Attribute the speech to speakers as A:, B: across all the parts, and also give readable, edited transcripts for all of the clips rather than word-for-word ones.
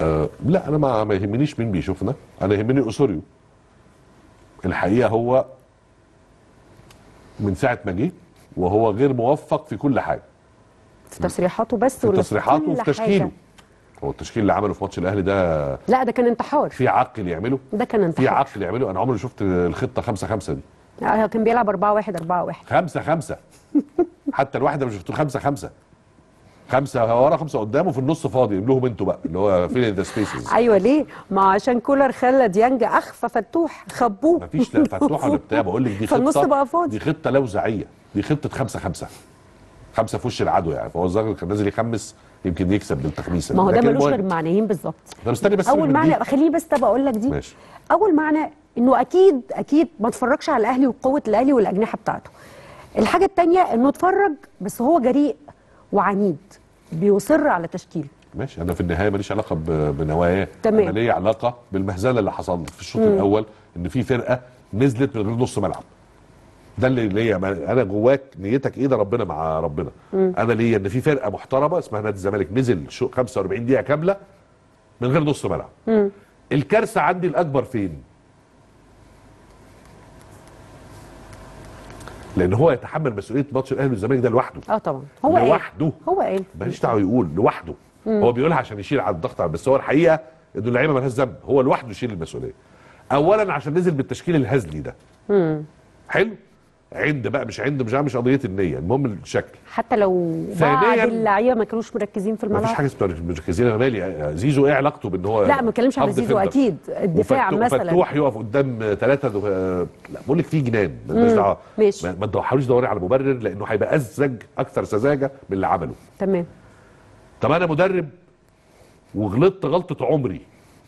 A: لا انا ما يهمنيش مين بيشوفنا، انا يهمني اسوريو. الحقيقه هو من ساعه ما جه وهو غير موفق في كل حاجه،
B: في تصريحاته بس
A: في
B: ولا
A: تصريحاته
B: كل
A: وفي
B: حاجة؟
A: تشكيله. هو التشكيل اللي عمله في ماتش الاهلي ده
B: لا ده كان انتحار.
A: في عقل يعمله،
B: ده كان انتحار.
A: في عقل يعمله. انا عمري شفت الخطه 5-5 دي.
B: هو كان بيلعب 4-1 4-1
A: 5-5 حتى الواحده مش شفتوه 5-5 5 ورا 5 قدامه، في النص فاضي لهم انتوا بقى اللي هو فين ذا سبيسز.
B: ايوه ليه؟ ما عشان كولر خلى ديانج اخفى فتوح خبوه.
A: مفيش لا فتوح ولا بتاع، بقول لك دي
B: فالنص
A: خطه
B: بقى فاضي.
A: دي خطه لوزعيه، دي خطه 5-5 5 في وش العدو يعني. فهو الظاهر كان نازل يخمس يمكن يكسب بالتخميسه.
B: ما هو ده ملوش غير معنيين بالظبط.
A: طب استني بس
B: اول معنى خليني بس طب اقول لك دي.
A: ماشي.
B: اول معنى انه اكيد ما اتفرجش على الاهلي وقوه الاهلي والاجنحه بتاعته. الحاجه الثانيه انه اتفرج بس هو جريء وعنيد بيصر على تشكيله.
A: ماشي. انا في النهايه ماليش علاقه بنواياه،
B: تمام.
A: انا ليا علاقه بالمهزله اللي حصل في الشوط الاول، ان في فرقه نزلت من غير نص ملعب. ده اللي ليا انا جواك نيتك ايه، ده ربنا مع ربنا. انا ليا ان في فرقه محترمه اسمها نادي الزمالك نزل 45 دقيقه كامله من غير نص ملعب. الكارثه عندي الاكبر فين؟ لان هو يتحمل مسؤوليه ماتش الاهلي والزمالك ده لوحده.
B: طبعا هو
A: لوحده.
B: هو قال
A: ماليش دعوه يقول لوحده. هو بيقولها عشان يشيل على الضغط، بس هو الحقيقه انه اللعيبه مالهاش ذنب، هو لوحده يشيل المسؤوليه. اولا عشان نزل بالتشكيل الهزلي ده. حلو. عند بقى مش قضيه النيه، المهم الشكل.
B: حتى لو بعض اللعيبه ما كانوش مركزين في الملعب.
A: مفيش حاجه اسمها مركزين. انا مالي زيزو ايه علاقته بان هو
B: لا ما بتكلمش على زيزو اكيد الدفاع مثلا.
A: فتوح يقف قدام 3 لا بقول لك في جنان مالناش دعوه. ما تحاوليش تدوري على مبرر لانه هيبقى ازج اكثر سذاجه من اللي عمله.
B: تمام.
A: طب انا مدرب وغلطت غلطه عمري،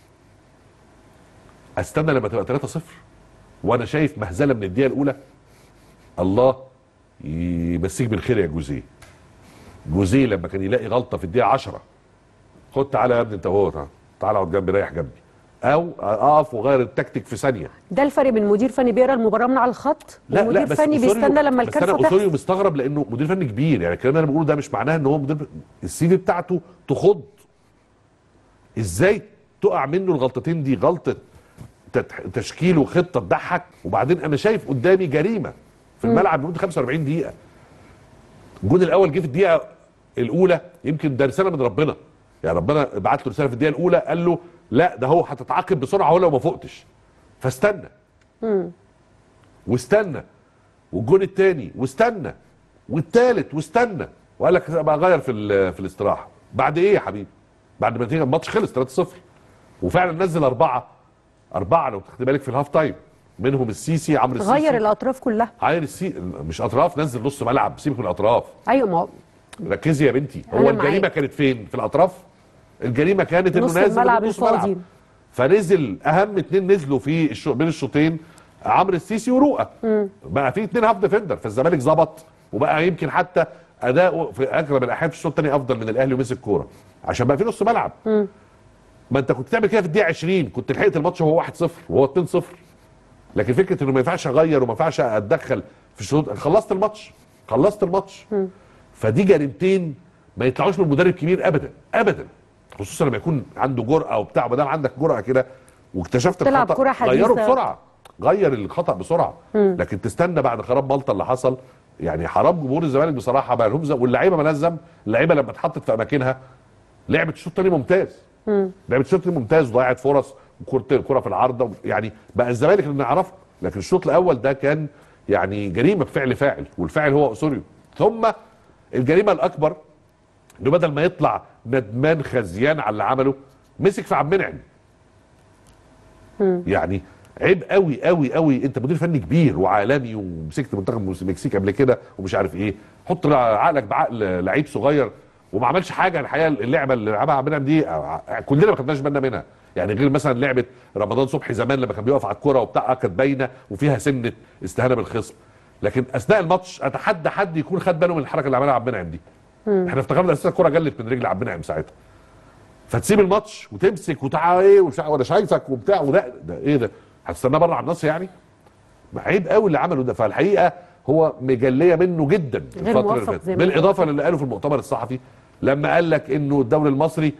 A: استنى لما تبقى 3-0 وانا شايف مهزله من الدقيقه الاولى؟ الله يمسيك بالخير يا جوزيه لما كان يلاقي غلطه في الدقيقه 10 خد تعالى يا ابني انت وهو تعالى اقعد جنبي ريح جنبي، او اقف وغير التكتيك في ثانيه.
B: ده الفرق بين مدير فني بيقرا المباراه من على الخط ومدير فني بيستنى لما الكارثه تحصل.
A: بس انا اسوريو مستغرب لانه مدير فني كبير، يعني الكلام اللي انا بقوله ده مش معناه ان هو مدير السي في بتاعته تخض. ازاي تقع منه الغلطتين دي؟ غلطه تشكيل وخطه تضحك، وبعدين انا شايف قدامي جريمه في الملعب لمده 45 دقيقه. الجون الاول جه في الدقيقه الاولى، يمكن ده رساله من ربنا، يعني ربنا بعت له رساله في الدقيقه الاولى قال له لا ده هو هتتعاقب بسرعه ولو ما فوقتش، فاستنى. واستنى، والجون الثاني واستنى، والثالث واستنى، وقال لك بقى غير في الاستراحه. بعد ايه يا حبيبي؟ بعد ما الماتش خلص 3-0 وفعلا نزل 4 لو تاخد بالك في الهاف تايم، منهم السيسي عمرو السيسي
B: غير الاطراف كلها.
A: غير مش اطراف، نزل نص ملعب، سيبك من الاطراف.
B: ايوه ما
A: ركزي يا بنتي، هو الجريمه كانت فين؟ في الاطراف؟ الجريمه كانت انه نازل
B: الملعب الفاضي،
A: فنزل اهم 2 نزلوا في بين الشوطين عمرو السيسي ورؤى. بقى في 2 هاف ديفندر، فالزمالك ظبط وبقى يمكن حتى اداؤه في اغلب الاحيان في الشوط الثاني افضل من الاهلي ومسك كوره عشان بقى في نص ملعب. ما انت كنت تعمل كده في الدقيقه 20 كنت لحقت الماتش وهو 1-0 وهو 2-0. لكن فكره انه ما ينفعش اغير وما ينفعش اتدخل في الشوط، خلصت الماتش. فدي جريمتين ما يطلعوش من مدرب كبير ابدا ابدا، خصوصا لما يكون عنده جرأه وبتاع. ما دام عندك جرأه كده واكتشفت الخطأ غيره بسرعه، غير الخطأ بسرعه. لكن تستنى بعد خراب مالطا اللي حصل، يعني حرام جمهور الزمالك بصراحه بقى لهم واللعيبه مالهاش ذنب. اللعيبه لما اتحطت في اماكنها لعبت الشوط الثاني ممتاز. لعبت الشوط الثاني ممتاز وضيعت فرص وكره في العارضه، يعني بقى الزمالك اللي نعرفه. لكن الشوط الاول ده كان يعني جريمه بفعل فاعل، والفاعل هو اسوريو. ثم الجريمه الاكبر انه بدل ما يطلع ندمان خزيان على اللي عمله مسك في عبد المنعم. يعني عيب قوي قوي قوي، انت مدير فني كبير وعالمي ومسكت منتخب المكسيك قبل كده ومش عارف ايه، حط عقلك بعقل لعيب صغير وما عملش حاجه. الحقيقه اللعبه اللي لعبها عبد المنعم دي كلنا ما خدناش بالنا منها، يعني غير مثلا لعبه رمضان صبحي زمان لما كان بيقف على الكوره وبتاع كانت باينه وفيها سنه استهانه بالخصم. لكن اثناء الماتش اتحدى حد يكون خد باله من الحركه اللي عملها عبد المنعم دي. احنا افتكرنا اساسا الكوره جلت من رجل عبد المنعم ساعتها. فتسيب الماتش وتمسك وتعالى ايه وانا شايفك وبتاع، وده ايه ده؟ هتستناه بره على النص يعني؟ عيب قوي اللي عمله ده. فالحقيقه هو مجليه منه جدا الفتره اللي فاتت، بالاضافه للي قاله في المؤتمر الصحفي لما قال لك انه الدوري المصري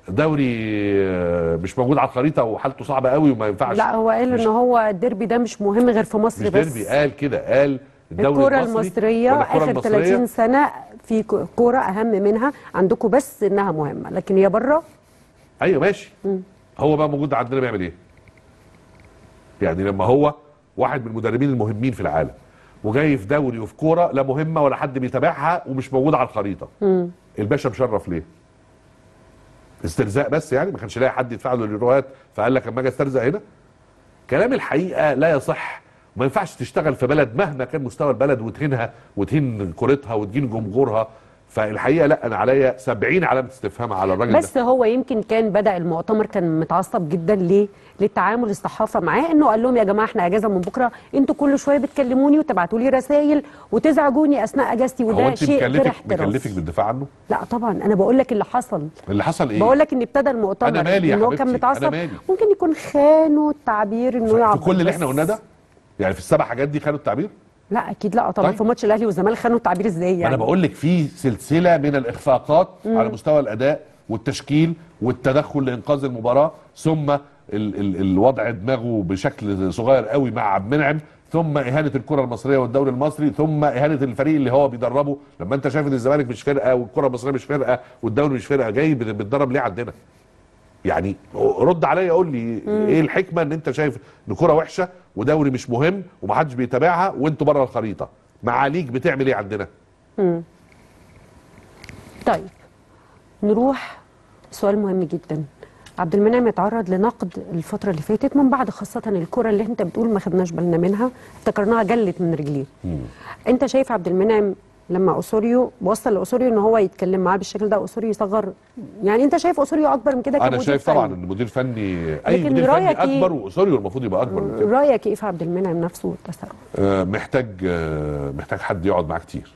A: دوري مش موجود على الخريطه وحالته صعبه قوي وما ينفعش.
B: لا هو قال ان هو الديربي ده مش مهم غير في مصر
A: مش
B: بس.
A: ديربي، قال كده، قال الدوري
B: الكرة
A: المصري
B: المصرية
A: ولا الكرة
B: آخر 30 سنة في كرة أهم منها عندكم، بس إنها مهمة، لكن هي بره.
A: ايوه ماشي. هو بقى موجود عندنا بيعمل ايه؟ يعني لما هو واحد من المدربين المهمين في العالم وجاي في دوري وفي كوره لا مهمه ولا حد بيتابعها ومش موجود على الخريطه، الباشا مشرف ليه؟ استرزاق بس يعني؟ ما كانش لاقي حد يدفع له اليوروهات فقال لك اما اجي استرزق هنا؟ كلام الحقيقه لا يصح. وما ينفعش تشتغل في بلد مهما كان مستوى البلد وتهينها وتهين كورتها وتهين جمهورها. فالحقيقه لا، انا عليا 70 علامه استفهام على الراجل
B: بس
A: ده.
B: هو يمكن كان بدأ المؤتمر كان متعصب جدا ليه؟ للتعامل الصحافه معاه، انه قال لهم يا جماعه احنا اجازه من بكره، انتوا كل شويه بتكلموني وتبعتوا لي رسائل وتزعجوني اثناء اجازتي،
A: هو
B: وده
A: انت
B: شيء غير احترافي.
A: مكلفك بالدفاع عنه؟
B: لا طبعا، انا بقول لك اللي حصل.
A: اللي حصل ايه؟
B: بقول لك ان ابتدى المؤتمر
A: أنا مالي يا
B: ان هو
A: حبيبتي،
B: كان
A: أنا
B: متعصب،
A: مالي.
B: ممكن يكون خانوا التعبير انه
A: في
B: يعبر
A: كل اللي
B: بس.
A: احنا قلناه ده؟ يعني في السبع حاجات دي خدوا التعبير؟
B: لا اكيد لا طبعا.
A: طيب.
B: في ماتش الاهلي والزمالك خانوا التعبير ازاي يعني؟
A: انا بقول لك في سلسله من الاخفاقات على مستوى الاداء والتشكيل والتدخل لانقاذ المباراه، ثم الوضع دماغه بشكل صغير قوي مع عبد المنعم، ثم اهانه الكره المصريه والدوري المصري، ثم اهانه الفريق اللي هو بيدربه. لما انت شايف ان الزمالك مش فرقه والكره المصريه مش فرقه والدوري مش فرقه، جاي بتدرب ليه عندنا؟ يعني رد عليا قول لي ايه الحكمه ان انت شايف ان كوره وحشه ودوري مش مهم ومحدش بيتابعها وانتوا بره الخريطه؟ معاليك بتعمل ايه عندنا؟
B: طيب نروح سؤال مهم جدا. عبد المنعم يتعرض لنقد الفتره اللي فاتت من بعد خاصه الكره اللي انت بتقول ما خدناش بالنا منها، افتكرناها جلت من رجليه. انت شايف عبد المنعم لما اوسوريو وصل لاوسوريو ان هو يتكلم معاه بالشكل ده، اوسوريو يصغر؟ يعني انت شايف اوسوريو اكبر من كده كمدير
A: انا شايف
B: فني؟
A: طبعا ان مدير فني، اي
B: لكن
A: مدير فني
B: رأيك إيه؟
A: اكبر، واوسوريو المفروض يبقى اكبر من كده.
B: رايك ايه في عبد المنعم نفسه والتصرف؟
A: محتاج حد يقعد معاه كتير.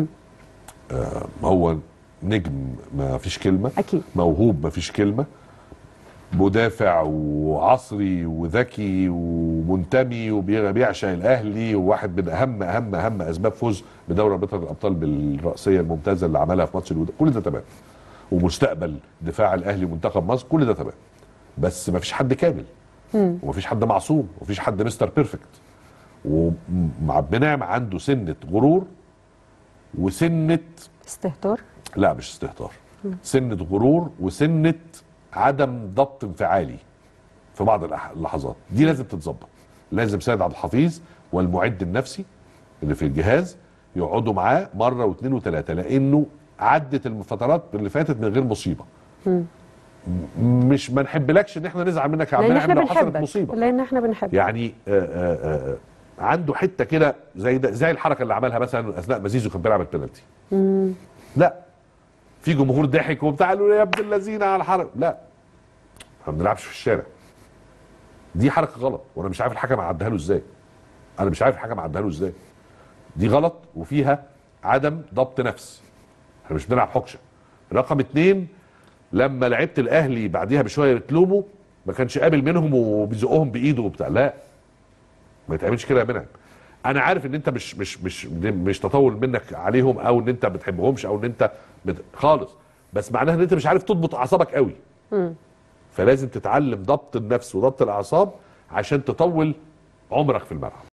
A: هو نجم ما فيش كلمه،
B: اكيد
A: موهوب ما فيش كلمه، مدافع وعصري وذكي ومنتمي وبيعشق الاهلي، وواحد من اهم اسباب فوز بدوري ابطال الابطال بالرأسيه الممتازه اللي عملها في ماتش الوداد. كل ده تمام، ومستقبل دفاع الاهلي ومنتخب مصر كل ده تمام، بس ما فيش حد كامل وما فيش حد معصوم وما فيش حد مستر بيرفكت. وعبد المنعم عنده سنه غرور وسنه
B: استهتار.
A: لا مش استهتار، سنه غرور وسنه عدم ضبط انفعالي في بعض اللحظات. دي لازم تتظبط. لازم سيد عبد الحفيظ والمعد النفسي اللي في الجهاز يقعدوا معاه مره واثنين وثلاثه، لانه عدت الفترات اللي فاتت من غير مصيبه. مش ما نحبلكش ان احنا نزعل منك يا عبد المنعم لو حصلت مصيبه،
B: لان احنا بنحبك.
A: يعني عنده حته كده زي ده، زي الحركه اللي عملها مثلا اثناء مزيزو كان بيلعب البنالتي. لا في جمهور ضحك وبتاع قالوا يا ابن الذين على الحركه، لا ما بنلعبش في الشارع. دي حركه غلط وانا مش عارف الحكم عدها له ازاي. انا مش عارف الحكم عدها له ازاي. دي غلط وفيها عدم ضبط نفس. احنا مش بنلعب حكشه. رقم 2، لما لعيبه الاهلي بعديها بشويه بتلوموا ما كانش قابل منهم وبيزقهم بايده وبتاع، لا ما يتعملش كده يا منعم. انا عارف ان انت مش تطول منك عليهم او ان انت ما بتحبهمش او ان انت خالص، بس معناها ان انت مش عارف تضبط اعصابك قوي. فلازم تتعلم ضبط النفس وضبط الاعصاب عشان تطول عمرك في الملعب.